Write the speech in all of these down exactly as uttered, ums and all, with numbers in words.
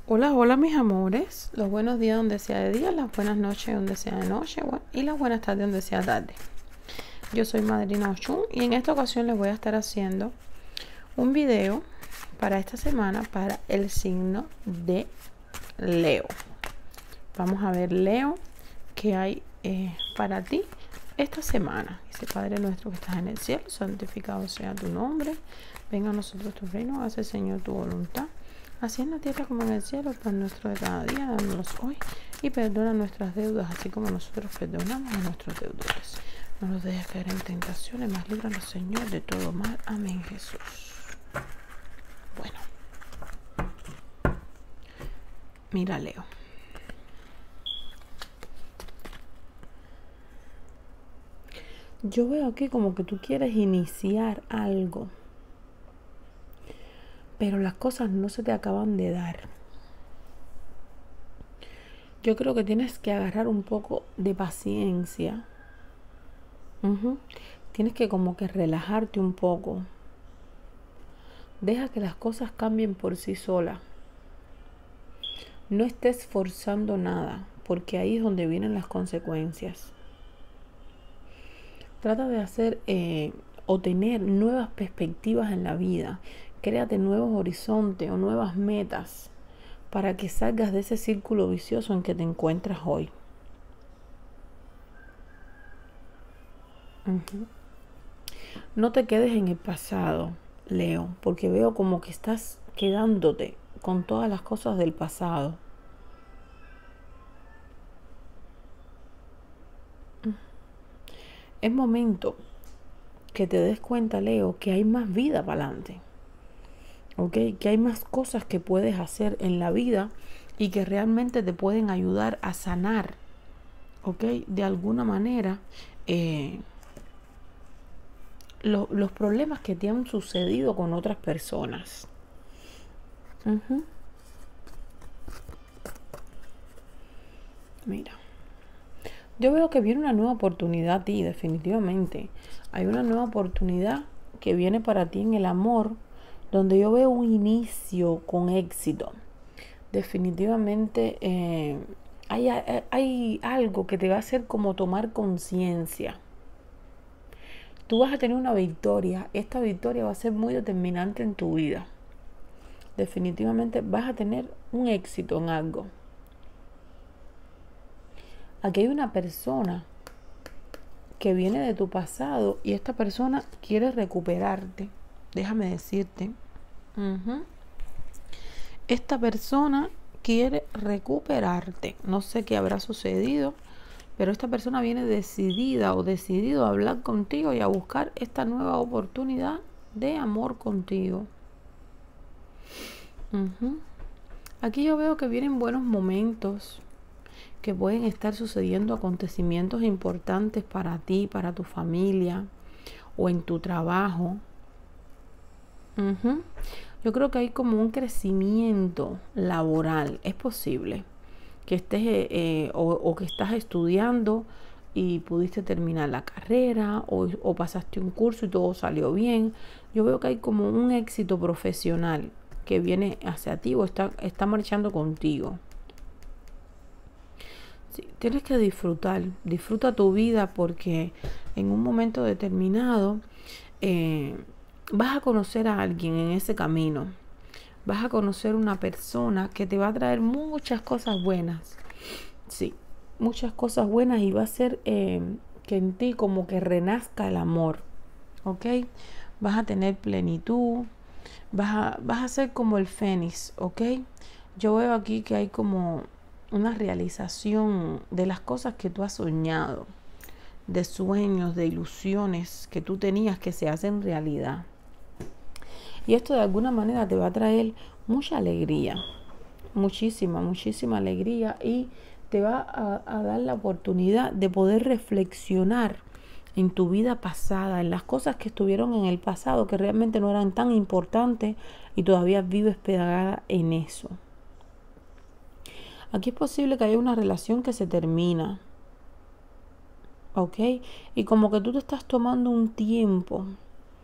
Hola, hola mis amores, los buenos días donde sea de día, las buenas noches donde sea de noche y las buenas tardes donde sea tarde. Yo soy Madrina Oshun y en esta ocasión les voy a estar haciendo un video para esta semana para el signo de Leo. Vamos a ver, Leo, qué hay eh, para ti esta semana. Dice: Padre nuestro que estás en el cielo, santificado sea tu nombre, venga a nosotros tu reino, hace Señor tu voluntad, así en la tierra como en el cielo. El pan nuestro de cada día, dámoslos hoy, y perdona nuestras deudas, así como nosotros perdonamos a nuestros deudores. No nos dejes caer en tentaciones, mas líbranos, Señor, de todo mal. Amén, Jesús. Bueno, mira, Leo. Yo veo aquí como que tú quieres iniciar algo, pero las cosas no se te acaban de dar. Yo creo que tienes que agarrar un poco de paciencia. Uh-huh. Tienes que como que relajarte un poco. Deja que las cosas cambien por sí solas. No estés forzando nada, porque ahí es donde vienen las consecuencias. Trata de hacer eh, o tener nuevas perspectivas en la vida. Créate nuevos horizontes o nuevas metas para que salgas de ese círculo vicioso en que te encuentras hoy. Uh-huh. No te quedes en el pasado, Leo, porque veo como que estás quedándote con todas las cosas del pasado. Es momento que te des cuenta, Leo, que hay más vida para adelante. ¿Ok? Que hay más cosas que puedes hacer en la vida y que realmente te pueden ayudar a sanar. ¿Ok? De alguna manera, eh, lo, los problemas que te han sucedido con otras personas. Uh-huh. Mira. Yo veo que viene una nueva oportunidad a ti, definitivamente. Hay una nueva oportunidad que viene para ti en el amor, donde yo veo un inicio con éxito. Definitivamente eh, hay, hay algo que te va a hacer como tomar conciencia. Tú vas a tener una victoria. Esta victoria va a ser muy determinante en tu vida. Definitivamente vas a tener un éxito en algo. Aquí hay una persona que viene de tu pasado y esta persona quiere recuperarte. Déjame decirte. Uh-huh. Esta persona quiere recuperarte. No sé qué habrá sucedido, pero esta persona viene decidida o decidido a hablar contigo y a buscar esta nueva oportunidad de amor contigo. Uh-huh. Aquí yo veo que vienen buenos momentos, que pueden estar sucediendo acontecimientos importantes para ti, para tu familia o en tu trabajo. Uh-huh. Yo creo que hay como un crecimiento laboral. Es posible que estés eh, o, o que estás estudiando y pudiste terminar la carrera o, o pasaste un curso y todo salió bien. Yo veo que hay como un éxito profesional que viene hacia ti o está, está marchando contigo. Sí, tienes que disfrutar, disfruta tu vida porque en un momento determinado eh, vas a conocer a alguien en ese camino. Vas a conocer una persona que te va a traer muchas cosas buenas. Sí, muchas cosas buenas y va a hacer eh, que en ti como que renazca el amor. ¿Ok? Vas a tener plenitud. Vas a, vas a ser como el fénix. ¿Ok? Yo veo aquí que hay como una realización de las cosas que tú has soñado, de sueños, de ilusiones que tú tenías que se hacen realidad. Y esto de alguna manera te va a traer mucha alegría, muchísima, muchísima alegría y te va a, a dar la oportunidad de poder reflexionar en tu vida pasada, en las cosas que estuvieron en el pasado que realmente no eran tan importantes y todavía vives pegada en eso. Aquí es posible que haya una relación que se termina, ¿ok? Y como que tú te estás tomando un tiempo,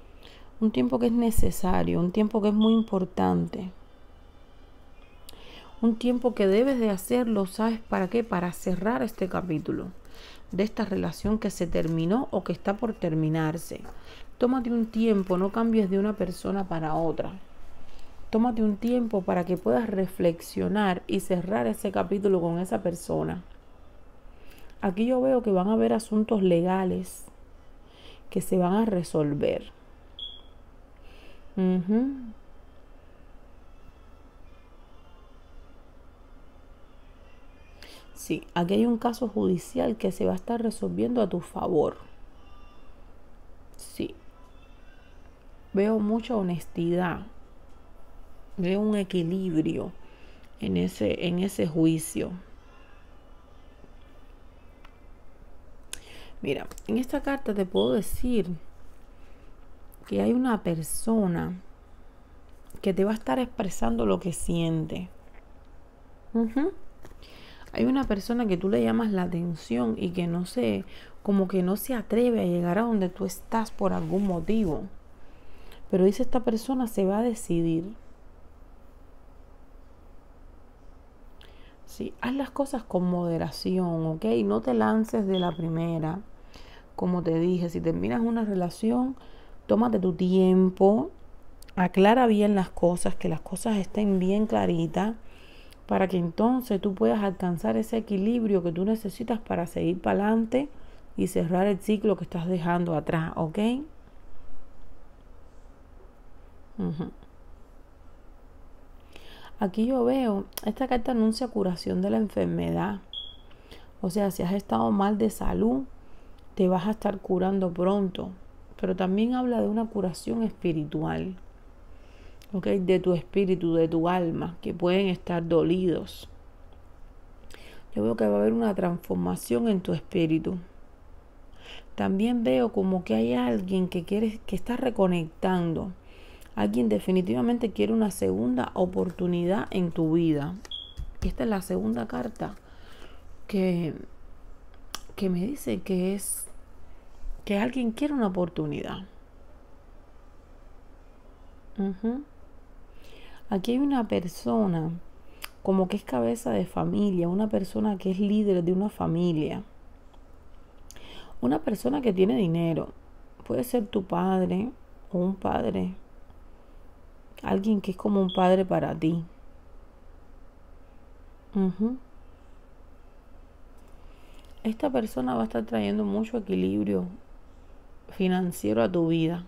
un tiempo que es necesario, un tiempo que es muy importante. Un tiempo que debes de hacerlo, ¿sabes para qué? Para cerrar este capítulo de esta relación que se terminó o que está por terminarse. Tómate un tiempo, no cambies de una persona para otra. Tómate un tiempo para que puedas reflexionar y cerrar ese capítulo con esa persona. Aquí yo veo que van a haber asuntos legales que se van a resolver. Uh-huh. Sí, aquí hay un caso judicial que se va a estar resolviendo a tu favor. Sí. Veo mucha honestidad. Veo un equilibrio en ese, en ese juicio. Mira, en esta carta te puedo decir que hay una persona que te va a estar expresando lo que siente. Uh-huh. Hay una persona que tú le llamas la atención y que no sé, como que no se atreve a llegar a donde tú estás por algún motivo. Pero dice, esta persona se va a decidir. Sí, haz las cosas con moderación, ¿ok? No te lances de la primera. Como te dije, si terminas una relación, tómate tu tiempo, aclara bien las cosas, que las cosas estén bien claritas, para que entonces tú puedas alcanzar ese equilibrio que tú necesitas para seguir para adelante y cerrar el ciclo que estás dejando atrás, ¿ok? Uh-huh. Aquí yo veo, esta carta anuncia curación de la enfermedad. O sea, si has estado mal de salud, te vas a estar curando pronto. Pero también habla de una curación espiritual, ¿ok? De tu espíritu, de tu alma, que pueden estar dolidos. Yo veo que va a haber una transformación en tu espíritu. También veo como que hay alguien que quiere, que está reconectando. Alguien definitivamente quiere una segunda oportunidad en tu vida. Esta es la segunda carta que, que me dice que es que alguien quiere una oportunidad. Uh-huh. Aquí hay una persona como que es cabeza de familia, una persona que es líder de una familia, una persona que tiene dinero. Puede ser tu padre o un padre, alguien que es como un padre para ti. Uh-huh. Esta persona va a estar trayendo mucho equilibrio financiero a tu vida.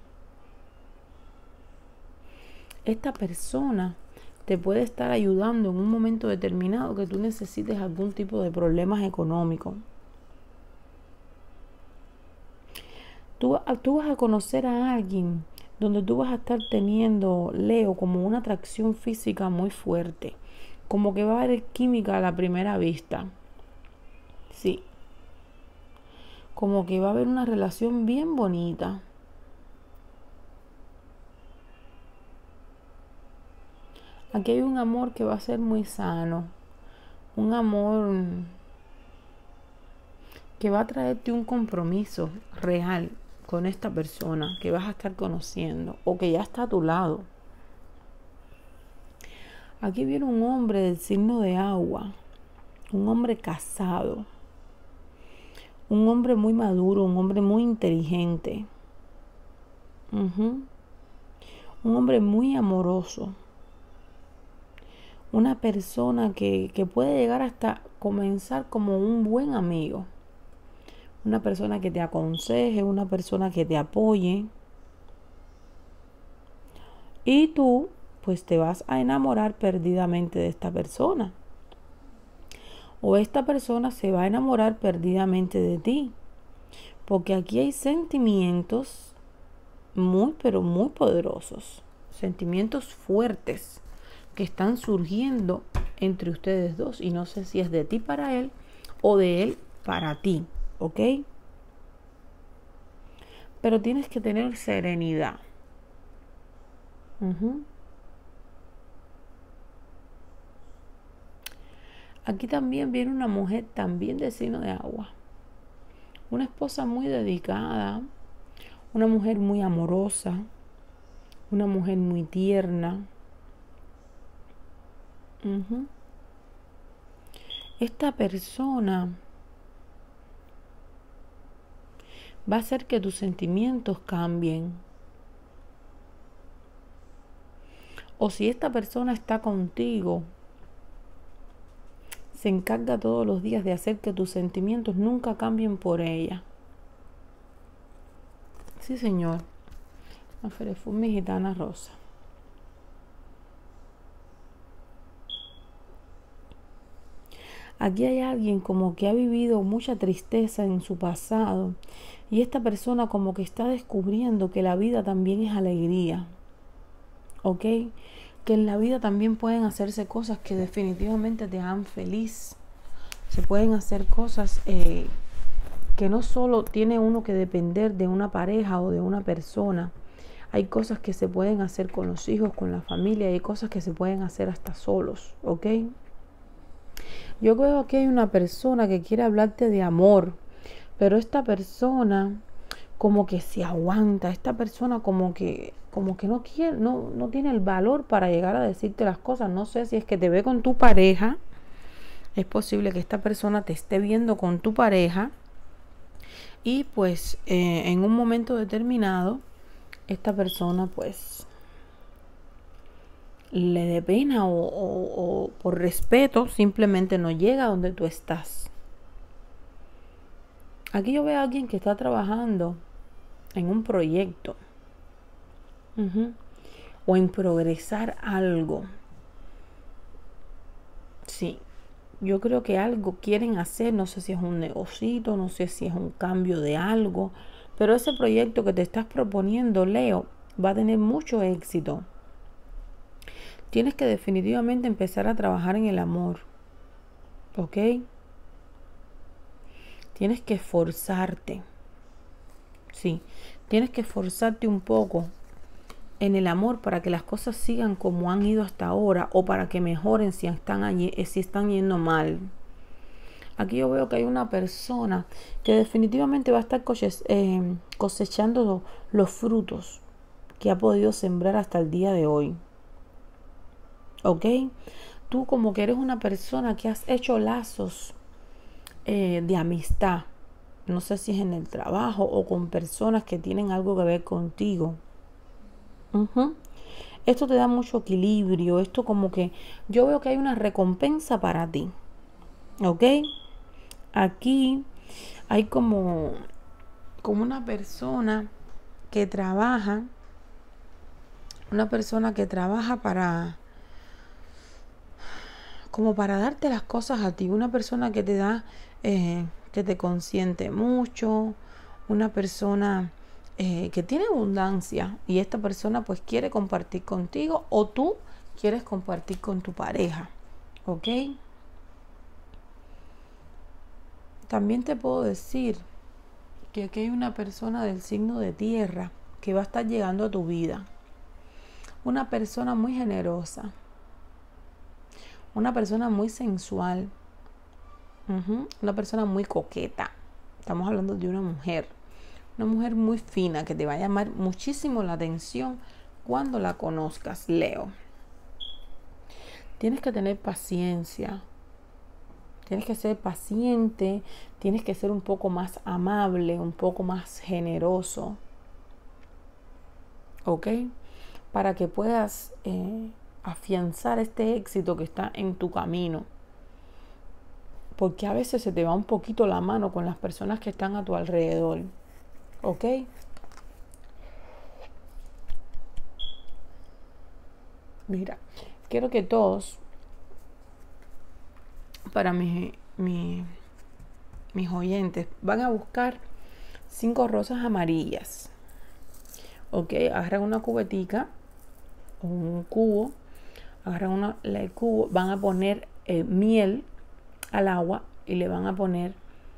Esta persona te puede estar ayudando en un momento determinado que tú necesites algún tipo de problemas económicos. Tú, tú vas a conocer a alguien donde tú vas a estar teniendo, Leo, como una atracción física muy fuerte. Como que va a haber química a la primera vista. Sí. Como que va a haber una relación bien bonita. Aquí hay un amor que va a ser muy sano. Un amor que va a traerte un compromiso real con esta persona que vas a estar conociendo o que ya está a tu lado. Aquí viene un hombre del signo de agua, un hombre casado, un hombre muy maduro, un hombre muy inteligente, uh-huh. Un hombre muy amoroso, una persona que, que puede llegar hasta comenzar como un buen amigo, una persona que te aconseje, una persona que te apoye. Y tú, pues te vas a enamorar perdidamente de esta persona. O esta persona se va a enamorar perdidamente de ti. Porque aquí hay sentimientos muy, pero muy poderosos. Sentimientos fuertes que están surgiendo entre ustedes dos. Y no sé si es de ti para él o de él para ti. ¿Ok? Pero tienes que tener serenidad. Uh-huh. Aquí también viene una mujer también de signo de agua. Una esposa muy dedicada, una mujer muy amorosa, una mujer muy tierna. Uh-huh. esta persona va a hacer que tus sentimientos cambien. O si esta persona está contigo, se encarga todos los días de hacer que tus sentimientos nunca cambien por ella. Sí, señor. La Ferefumi Gitana Rosa. Aquí hay alguien como que ha vivido mucha tristeza en su pasado y esta persona como que está descubriendo que la vida también es alegría. ¿Ok? Que en la vida también pueden hacerse cosas que definitivamente te hagan feliz. Se pueden hacer cosas eh, que no solo tiene uno que depender de una pareja o de una persona. Hay cosas que se pueden hacer con los hijos, con la familia, hay cosas que se pueden hacer hasta solos, ¿ok? Yo veo que hay una persona que quiere hablarte de amor, pero esta persona como que se aguanta, esta persona como que como que no quiere, no, no tiene el valor para llegar a decirte las cosas. No sé si es que te ve con tu pareja, es posible que esta persona te esté viendo con tu pareja y pues eh, en un momento determinado esta persona pues le dé pena o, o, o por respeto simplemente no llega a donde tú estás. Aquí yo veo a alguien que está trabajando en un proyecto uh-huh, o en progresar algo. Sí, yo creo que algo quieren hacer, no sé si es un negocito, no sé si es un cambio de algo, pero ese proyecto que te estás proponiendo, Leo, va a tener mucho éxito. Tienes que definitivamente empezar a trabajar en el amor, ¿ok? Tienes que esforzarte, sí, tienes que esforzarte un poco en el amor para que las cosas sigan como han ido hasta ahora o para que mejoren si están, allí, si están yendo mal. Aquí yo veo que hay una persona que definitivamente va a estar cosechando los frutos que ha podido sembrar hasta el día de hoy. ¿Ok? Tú como que eres una persona que has hecho lazos eh, de amistad. No sé si es en el trabajo o con personas que tienen algo que ver contigo. Uh-huh. Esto te da mucho equilibrio. Esto como que yo veo que hay una recompensa para ti. ¿Ok? Aquí hay como, como una persona que trabaja. Una persona que trabaja para... como para darte las cosas a ti, una persona que te da, eh, que te consiente mucho, una persona eh, que tiene abundancia y esta persona pues quiere compartir contigo o tú quieres compartir con tu pareja, ¿ok? También te puedo decir que aquí hay una persona del signo de tierra que va a estar llegando a tu vida, una persona muy generosa, una persona muy sensual, uh-huh, una persona muy coqueta. Estamos hablando de una mujer, una mujer muy fina que te va a llamar muchísimo la atención cuando la conozcas, Leo. Tienes que tener paciencia, tienes que ser paciente, tienes que ser un poco más amable, un poco más generoso, ¿ok? Para que puedas... Eh, afianzar este éxito que está en tu camino, porque a veces se te va un poquito la mano con las personas que están a tu alrededor, ¿ok? Mira, quiero que todos, para mi, mi, mis oyentes, van a buscar cinco rosas amarillas, ¿ok? Agarran una cubetica o un cubo, agarran una, el cubo, van a poner eh, miel al agua y le van a poner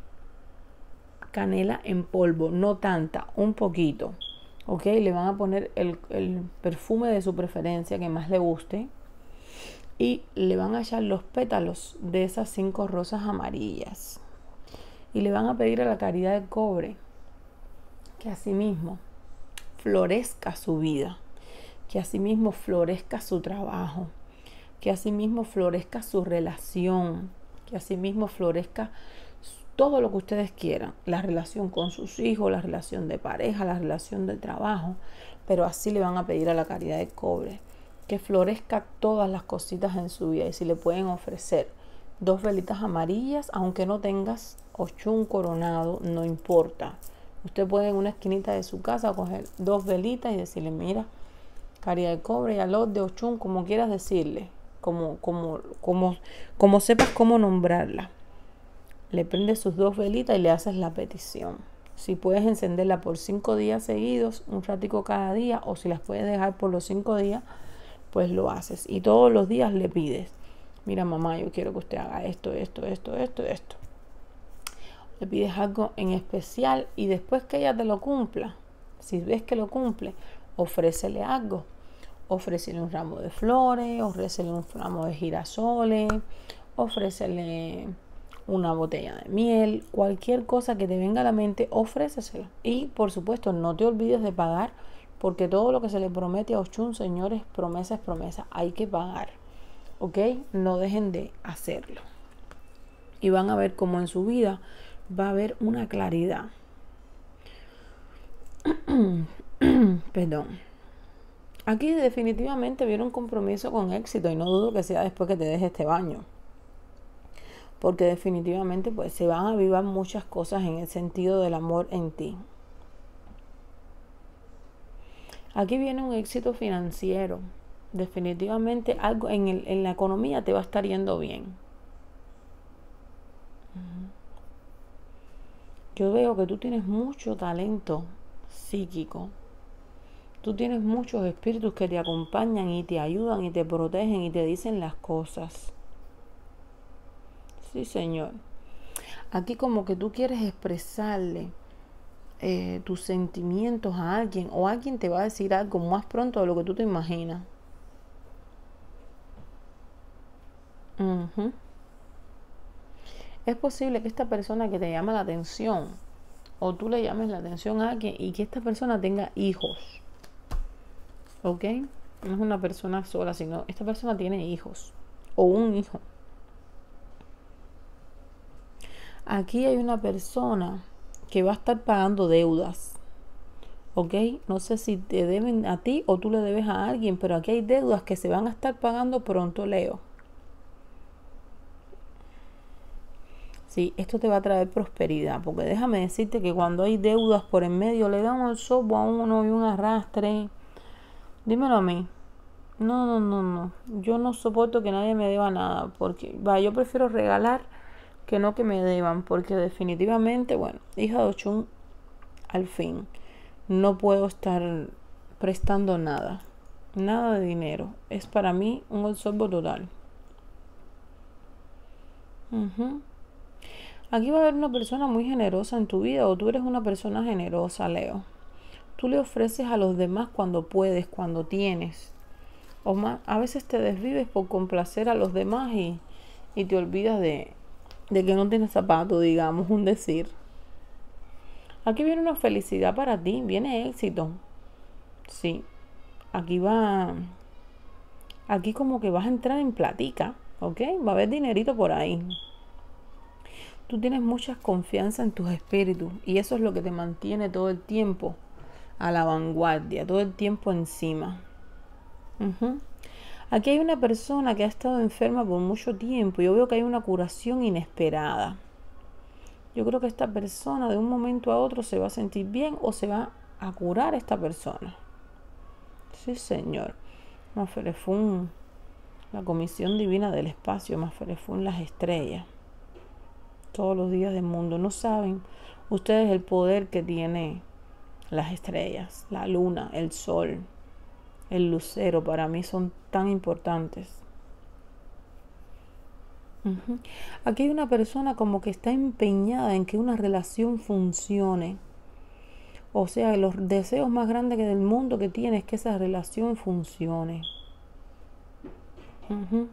canela en polvo, no tanta, un poquito, ok, le van a poner el, el perfume de su preferencia que más le guste y le van a echar los pétalos de esas cinco rosas amarillas y le van a pedir a la caridad del cobre que asimismo florezca su vida, que asimismo florezca su trabajo, que asimismo florezca su relación, que asimismo florezca todo lo que ustedes quieran, la relación con sus hijos, la relación de pareja, la relación de trabajo, pero así le van a pedir a la caridad de cobre que florezca todas las cositas en su vida. Y si le pueden ofrecer dos velitas amarillas, aunque no tengas Ochun coronado, no importa. Usted puede en una esquinita de su casa coger dos velitas y decirle, mira, caridad de cobre y alot de Ochun, como quieras decirle, como, como, como, como sepas cómo nombrarla. Le prendes sus dos velitas y le haces la petición. Si puedes encenderla por cinco días seguidos, un ratico cada día, o si las puedes dejar por los cinco días, pues lo haces. Y todos los días le pides, mira mamá, yo quiero que usted haga esto, esto, esto, esto, esto. Le pides algo en especial y después que ella te lo cumpla, si ves que lo cumple, ofrécele algo. Ofrécele un ramo de flores, ofrécele un ramo de girasoles, ofrécele una botella de miel, cualquier cosa que te venga a la mente, ofrécesela. Y por supuesto, no te olvides de pagar, porque todo lo que se le promete a Ochun, señores, promesa es promesa, hay que pagar, ¿ok? No dejen de hacerlo. Y van a ver cómo en su vida va a haber una claridad. Perdón. Aquí definitivamente viene un compromiso con éxito y no dudo que sea después que te dejes este baño. Porque definitivamente pues se van a avivar muchas cosas en el sentido del amor en ti. Aquí viene un éxito financiero. Definitivamente algo en, el, en la economía te va a estar yendo bien. Yo veo que tú tienes mucho talento psíquico. Tú tienes muchos espíritus que te acompañan y te ayudan y te protegen y te dicen las cosas. Sí, señor. Aquí como que tú quieres expresarle eh, tus sentimientos a alguien, o alguien te va a decir algo más pronto de lo que tú te imaginas. Uh-huh. Es posible que esta persona que te llama la atención, o tú le llames la atención a alguien y que esta persona tenga hijos. ¿Ok? No es una persona sola, sino esta persona tiene hijos o un hijo. Aquí hay una persona que va a estar pagando deudas, ¿ok? No sé si te deben a ti o tú le debes a alguien, pero aquí hay deudas que se van a estar pagando pronto, Leo. Sí, esto te va a traer prosperidad, porque déjame decirte que cuando hay deudas por en medio, le dan el sobo a uno y un arrastre. Dímelo a mí. No, no, no, no. Yo no soporto que nadie me deba nada, porque va, yo prefiero regalar que no que me deban, porque definitivamente, bueno, hija de Ochun, al fin, no puedo estar prestando nada, nada de dinero. Es para mí un absorbo total. Uh-huh. Aquí va a haber una persona muy generosa en tu vida, o tú eres una persona generosa, Leo. Tú le ofreces a los demás cuando puedes, cuando tienes. O más, a veces te desvives por complacer a los demás y, y te olvidas de, de que no tienes zapatos, digamos, un decir. Aquí viene una felicidad para ti, viene éxito. Sí, aquí va, aquí como que vas a entrar en platica, ¿ok? Va a haber dinerito por ahí. Tú tienes mucha confianza en tus espíritus y eso es lo que te mantiene todo el tiempo a la vanguardia, todo el tiempo encima. Uh-huh. Aquí hay una persona que ha estado enferma por mucho tiempo. Yo veo que hay una curación inesperada. Yo creo que esta persona de un momento a otro se va a sentir bien o se va a curar esta persona. Sí, señor. Maferefún, la Comisión Divina del Espacio, Maferefún, las estrellas. Todos los días del mundo. No saben ustedes el poder que tiene las estrellas, la luna, el sol, el lucero. Para mí son tan importantes. Uh-huh. Aquí hay una persona como que está empeñada en que una relación funcione. O sea, los deseos más grandes que del mundo que tiene es que esa relación funcione. Uh-huh.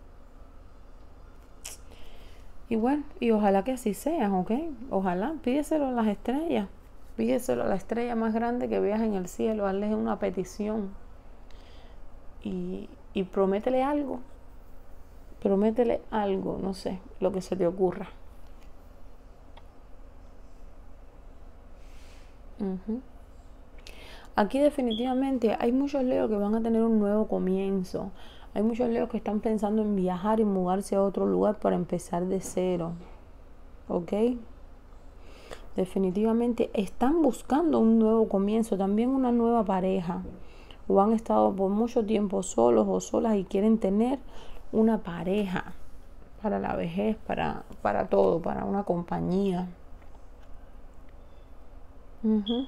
Y bueno, y ojalá que así sea, ¿ok? Ojalá, pídeselo a las estrellas. Pídeselo a la estrella más grande que veas en el cielo. Hazle una petición. Y, y prométele algo. Prométele algo, no sé, lo que se te ocurra. Uh-huh. Aquí definitivamente hay muchos leos que van a tener un nuevo comienzo. Hay muchos leos que están pensando en viajar y mudarse a otro lugar para empezar de cero. ¿Ok? Definitivamente están buscando un nuevo comienzo, también una nueva pareja. O han estado por mucho tiempo solos o solas y quieren tener una pareja para la vejez, para, para todo, para una compañía. Uh-huh.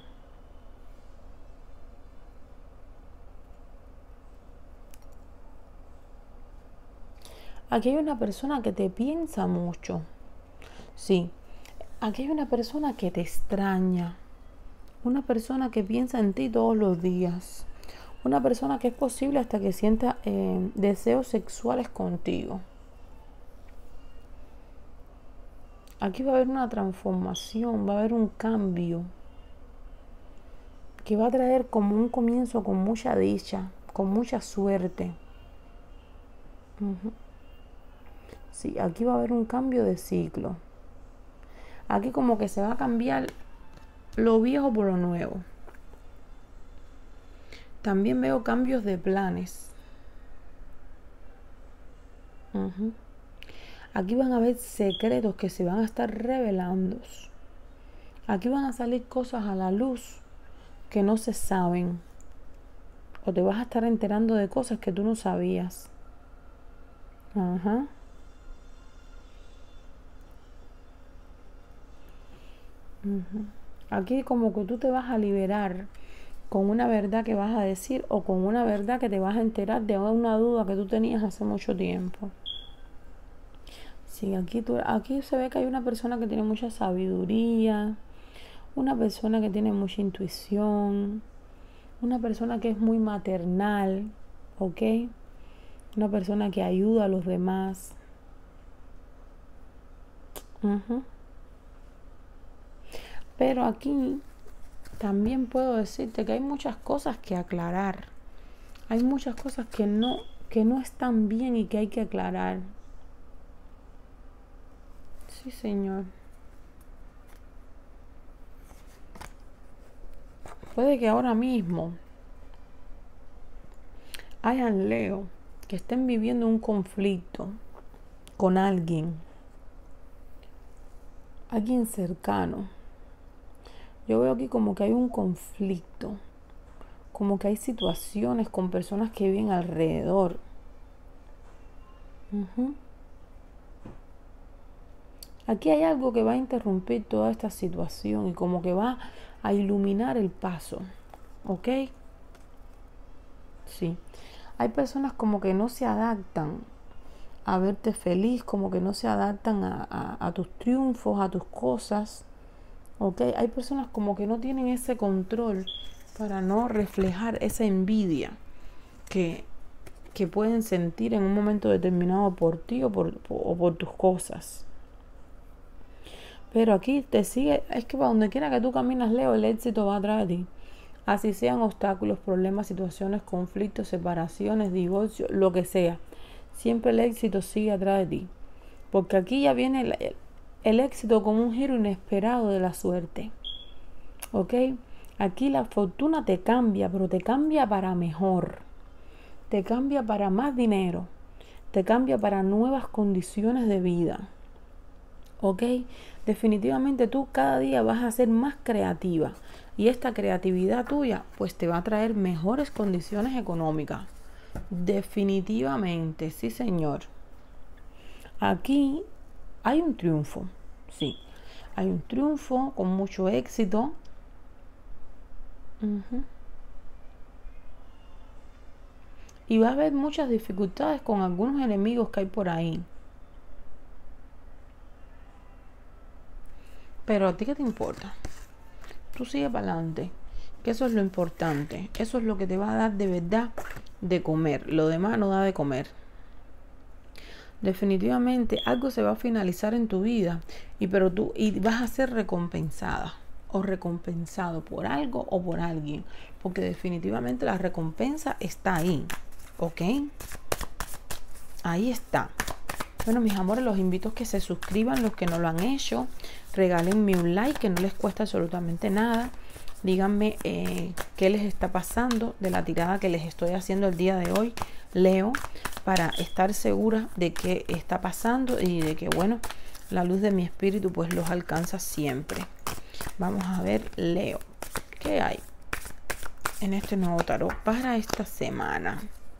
Aquí hay una persona que te piensa mucho. Sí, aquí hay una persona que te extraña. Una persona que piensa en ti todos los días. Una persona que es posible hasta que sienta eh, deseos sexuales contigo. Aquí va a haber una transformación, va a haber un cambio que va a traer como un comienzo con mucha dicha, con mucha suerte. Uh-huh. Sí, aquí va a haber un cambio de ciclo. Aquí como que se va a cambiar lo viejo por lo nuevo. También veo cambios de planes. Uh-huh. Aquí van a haber secretos que se van a estar revelando. Aquí van a salir cosas a la luz que no se saben. O te vas a estar enterando de cosas que tú no sabías. Ajá. Uh-huh. Aquí como que tú te vas a liberar con una verdad que vas a decir o con una verdad que te vas a enterar de una duda que tú tenías hace mucho tiempo. Sí, aquí, tú, aquí se ve que hay una persona que tiene mucha sabiduría, una persona que tiene mucha intuición, una persona que es muy maternal, ¿ok? Una persona que ayuda a los demás. Uh-huh. Pero aquí también puedo decirte que hay muchas cosas que aclarar. Hay muchas cosas que no, que no están bien y que hay que aclarar. Sí, señor. Puede que ahora mismo hayan Leo que estén viviendo un conflicto con alguien, alguien cercano. Yo veo aquí como que hay un conflicto, como que hay situaciones con personas que viven alrededor. Uh-huh. Aquí hay algo que va a interrumpir toda esta situación y como que va a iluminar el paso, ¿ok? Sí. Hay personas como que no se adaptan a verte feliz, como que no se adaptan a, a, a tus triunfos, a tus cosas, ¿ok? Hay personas como que no tienen ese control para no reflejar esa envidia que, que pueden sentir en un momento determinado por ti o por, o por tus cosas. Pero aquí te sigue, es que para donde quiera que tú caminas, Leo, el éxito va atrás de ti. Así sean obstáculos, problemas, situaciones, conflictos, separaciones, divorcios, lo que sea. Siempre el éxito sigue atrás de ti. Porque aquí ya viene el, el, el éxito como un giro inesperado de la suerte. ¿Ok? Aquí la fortuna te cambia, pero te cambia para mejor. Te cambia para más dinero. Te cambia para nuevas condiciones de vida. ¿Ok? Definitivamente tú cada día vas a ser más creativa y esta creatividad tuya pues te va a traer mejores condiciones económicas. Definitivamente, sí señor. Aquí hay un triunfo, sí. Hay un triunfo con mucho éxito. Uh-huh. Y va a haber muchas dificultades con algunos enemigos que hay por ahí. Pero a ti qué te importa. Tú sigue para adelante. Que eso es lo importante. Eso es lo que te va a dar de verdad de comer. Lo demás no da de comer. Definitivamente algo se va a finalizar en tu vida. Y, pero tú, y vas a ser recompensada. O recompensado por algo o por alguien. Porque definitivamente la recompensa está ahí. ¿Ok? Ahí está. Bueno, mis amores, los invito a que se suscriban los que no lo han hecho. Regálenme un like, que no les cuesta absolutamente nada. Díganme eh, qué les está pasando de la tirada que les estoy haciendo el día de hoy, Leo, para estar segura de qué está pasando y de que, bueno, la luz de mi espíritu pues los alcanza siempre. Vamos a ver, Leo, ¿qué hay en este nuevo tarot para esta semana?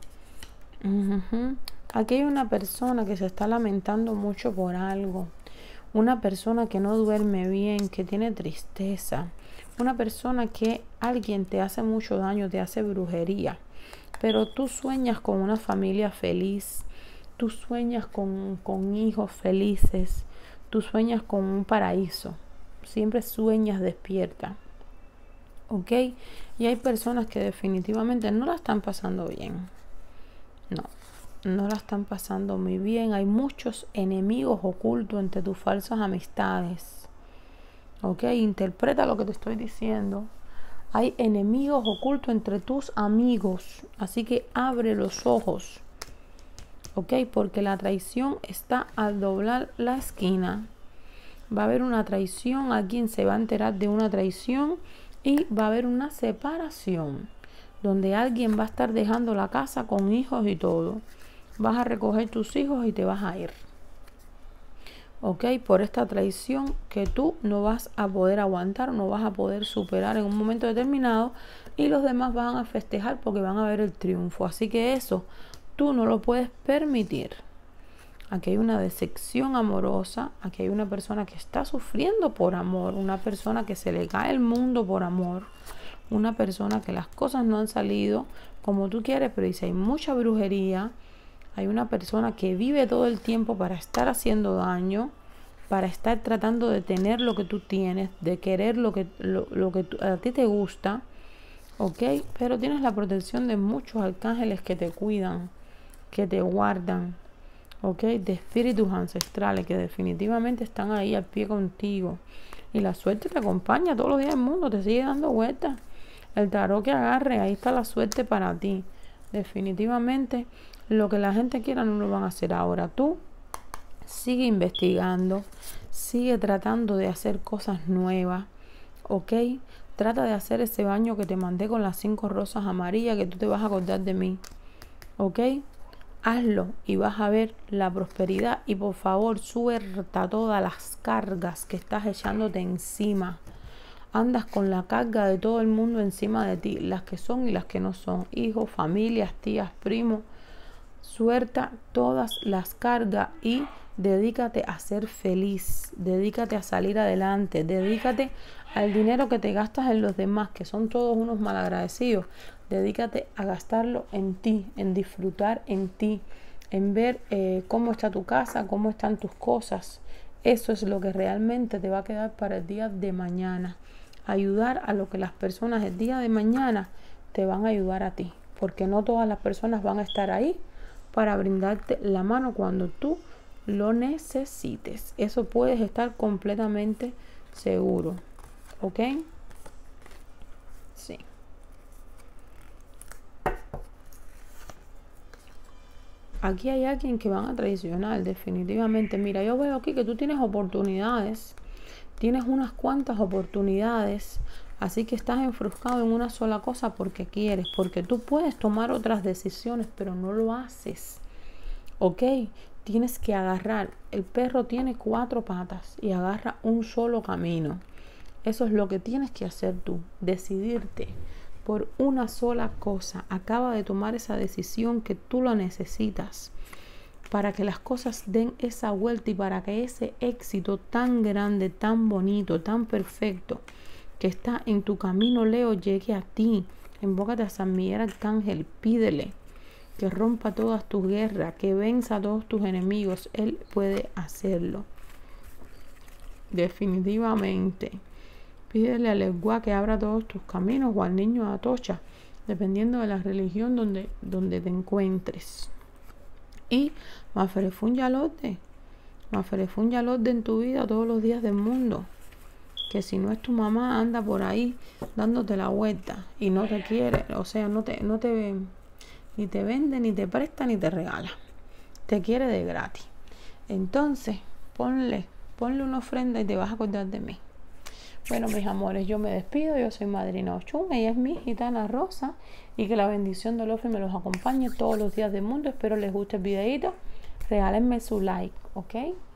Uh-huh. Aquí hay una persona que se está lamentando mucho por algo. Una persona que no duerme bien, que tiene tristeza. Una persona que alguien te hace mucho daño, te hace brujería. Pero tú sueñas con una familia feliz. Tú sueñas con, con hijos felices. Tú sueñas con un paraíso. Siempre sueñas despierta. ¿Ok? Y hay personas que definitivamente no la están pasando bien. No. No la están pasando muy bien. Hay muchos enemigos ocultos entre tus falsas amistades. Ok, interpreta lo que te estoy diciendo. Hay enemigos ocultos entre tus amigos. Así que abre los ojos. Ok, porque la traición está al doblar la esquina. Va a haber una traición. Alguien se va a enterar de una traición. Y va a haber una separación. Donde alguien va a estar dejando la casa con hijos y todo. Vas a recoger tus hijos y te vas a ir. Ok, por esta traición que tú no vas a poder aguantar, no vas a poder superar en un momento determinado, y los demás van a festejar porque van a ver el triunfo. Así que eso tú no lo puedes permitir. Aquí hay una decepción amorosa. Aquí hay una persona que está sufriendo por amor, una persona que se le cae el mundo por amor, una persona que las cosas no han salido como tú quieres, pero dice hay mucha brujería. Hay una persona que vive todo el tiempo para estar haciendo daño, para estar tratando de tener lo que tú tienes, de querer lo que, lo, lo que tú, a ti te gusta, ¿ok? Pero tienes la protección de muchos arcángeles que te cuidan, que te guardan, ¿ok? De espíritus ancestrales que definitivamente están ahí al pie contigo. Y la suerte te acompaña todos los días del mundo, te sigue dando vueltas. El tarot que agarre, ahí está la suerte para ti. Definitivamente lo que la gente quiera no lo van a hacer ahora. Tú sigue investigando, sigue tratando de hacer cosas nuevas, ¿ok? Trata de hacer ese baño que te mandé con las cinco rosas amarillas, que tú te vas a acordar de mí, ¿ok? Hazlo y vas a ver la prosperidad. Y por favor, suelta todas las cargas que estás echándote encima. Andas con la carga de todo el mundo encima de ti, las que son y las que no son, hijos, familias, tías, primos. Suelta todas las cargas y dedícate a ser feliz, dedícate a salir adelante, dedícate al dinero que te gastas en los demás, que son todos unos malagradecidos. Dedícate a gastarlo en ti, en disfrutar en ti, en ver eh, cómo está tu casa, cómo están tus cosas. Eso es lo que realmente te va a quedar para el día de mañana. Ayudar a lo que las personas el día de mañana te van a ayudar a ti, porque no todas las personas van a estar ahí para brindarte la mano cuando tú lo necesites. Eso puedes estar completamente seguro, ¿ok? Sí. Aquí hay alguien que van a traicionar definitivamente. Mira, yo veo aquí que tú tienes oportunidades. Tienes unas cuantas oportunidades. Así que estás enfrascado en una sola cosa porque quieres. Porque tú puedes tomar otras decisiones, pero no lo haces. ¿Ok? Tienes que agarrar. El perro tiene cuatro patas y agarra un solo camino. Eso es lo que tienes que hacer tú. Decidirte por una sola cosa. Acaba de tomar esa decisión que tú lo necesitas para que las cosas den esa vuelta y para que ese éxito tan grande, tan bonito, tan perfecto que está en tu camino, Leo, llegue a ti. Invócate a San Miguel Arcángel, pídele que rompa todas tus guerras, que venza a todos tus enemigos. Él puede hacerlo. Definitivamente. Pídele al Eguá que abra todos tus caminos, o al niño Atocha, dependiendo de la religión donde, donde te encuentres. Y Maferefún Yalorde. Maferefún Yalorde en tu vida todos los días del mundo. Que si no es tu mamá, anda por ahí dándote la vuelta y no te quiere, o sea, no te, no te, ni te vende, ni te presta, ni te regala. Te quiere de gratis. Entonces, ponle, ponle una ofrenda y te vas a acordar de mí. Bueno, mis amores, yo me despido. Yo soy Madrina Ochun. Ella es mi gitana rosa. Y que la bendición de Lofi me los acompañe todos los días del mundo. Espero les guste el videito. Regálenme su like, ¿ok?